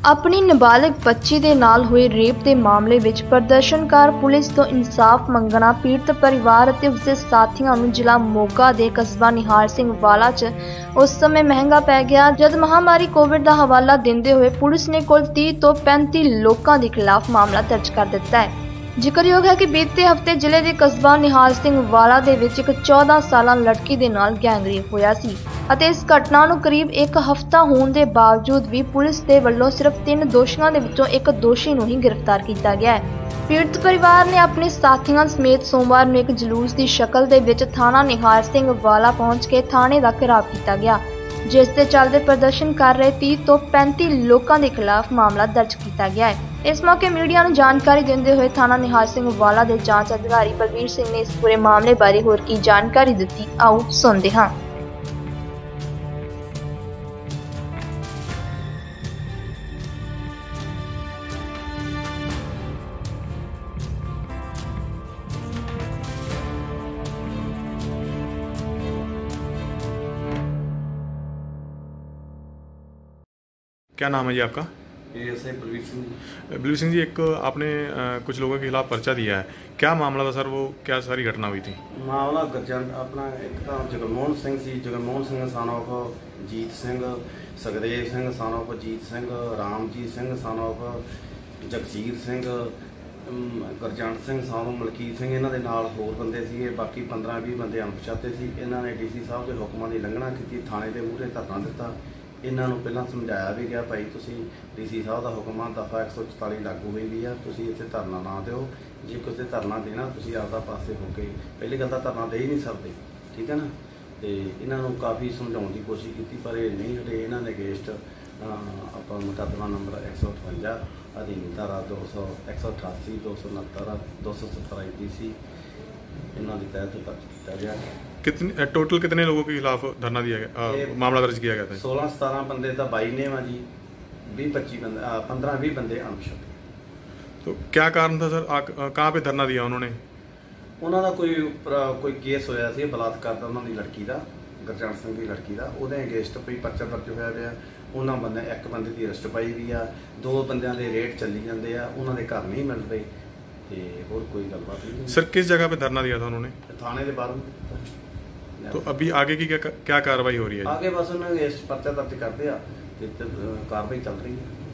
अपनी नाबालिग बच्ची दे नाल होए रेप के मामले विच प्रदर्शनकार पुलिस तो इंसाफ मंगना पीड़ित परिवार और उसके साथियों नूं जिला मोगा के कस्बा निहाल सिंह वाला च उस समय महंगा पै गया जद महामारी कोविड का हवाला देंदे हुए पुलिस ने कुल 30 तो 35 लोगों के खिलाफ मामला दर्ज कर दिता है। जिक्रयोग है कि बीते हफ्ते जिले के कस्बा निहाल सिंह वाला दे विच एक 14 साला लड़की दे नाल गैंगरेप होया सी अते इस घटना नूं करीब एक हफ्ता होने के बावजूद भी पुलिस दे वल्लों सिर्फ 3 दोषियों दे विचों एक दोषी नूं ही गिरफ्तार किया गया है। पीड़ित परिवार ने अपने साथियों समेत सोमवार नूं एक जलूस की शक्ल दे विच थाना निहाल सिंह वाला पहुंच के थाने का घेराव किया गया, जिस दे चलते प्रदर्शन कर रहे 30 तो 35 लोगों के खिलाफ मामला दर्ज किया गया है। इस मौके मीडिया को जानकारी देते हुए थाना निहाल सिंह वाला के जांच अधिकारी बलवीर सिंह ने इस पूरे मामले बारे होर की जानकारी दी। आओ सुनते हैं। क्या नाम है जी आपका? एएसआई बलवीर सिंह। बलवीर सिंह जी, एक आपने कुछ लोगों के खिलाफ पर्चा दिया है, क्या मामला था सर? वो क्या सारी घटना हुई थी? मामला गरजन अपना एक तो जगमोहन सिंह सी, Jagmohan Singh son of Jeet Singh, Sakhdev Singh son of Jeet Singh, Ramjeet Singh son of Jagsir Singh, Garjant Singh son of Malkit Singh, इन्हों के नाल होर बंदे सी, बाकी 15-20 बंदे अणपछाते सी। इन्होंने डीसी साहब के हुक्मां की लंघना की, थाने के मूहरे धरना दिता। इन्हों पहला समझाया भी गया, भाई तुसी डीसी साहब का हुक्म आ दफा 144 लागू हुई भी है, तुसी इत्थे धरना ना दो, जे किसी धरना देना तुसी आपदा पासे होके पहली गल तो धरना दे ही नहीं सकते, ठीक है ना। तो इन्हों काफ़ी समझाने की कोशिश की पर ये नहीं हटे। इन्होंने अगेंस्ट आप मुकदमा नंबर 158 अधीन धारा 200 188 269 270 IPC इन्हों के तहत दर्ज किया गया। कितने टोटल कितने लोगों के खिलाफ धरना दिया गया, मामला दर्ज किया गया था? 16-17 बंदे तो बाई ने वा जी, 20-25 बंदे 15-20 बंदे अनपछाते। तो क्या कारण था सर? कहाँ पे धरना दिया उन्होंने? उन्होंने कोई केस होया सी बलात्कार का उन्होंने लड़की का, गरजंट सिंह की लड़की का, वो अगेंस्ट कोई पर्चा दर्ज होया पाया। उन्होंने बंदे एक बंदे की अरेस्ट पाई भी आ, 2 बंदियां दे रेट चली जाते हैं, उन्होंने घर नहीं मिल रहे तो होर कोई गलबात नहीं। सर किस जगह पे धरना दिया था उन्होंने? थाने के बाहर। तो अभी आगे की क्या कार्रवाई हो रही है? आगे बस उन्होंने अगेंस्ट पर्चा दर्ज कर दिया, कार्रवाई चल रही है।